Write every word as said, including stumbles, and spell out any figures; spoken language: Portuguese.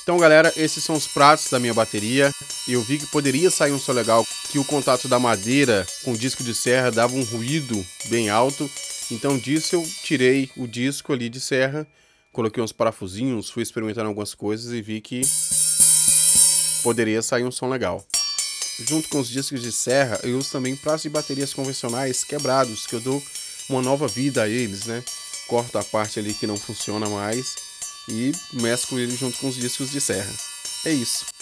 Então galera, esses são os pratos da minha bateria. Eu vi que poderia sair um som legal, que o contato da madeira com o disco de serra dava um ruído bem alto. Então disso eu tirei o disco ali de serra, coloquei uns parafusinhos, fui experimentando algumas coisas e vi que poderia sair um som legal. Junto com os discos de serra, eu uso também pratos de baterias convencionais quebrados, que eu dou uma nova vida a eles, né? Corto a parte ali que não funciona mais e mesclo ele junto com os discos de serra. É isso.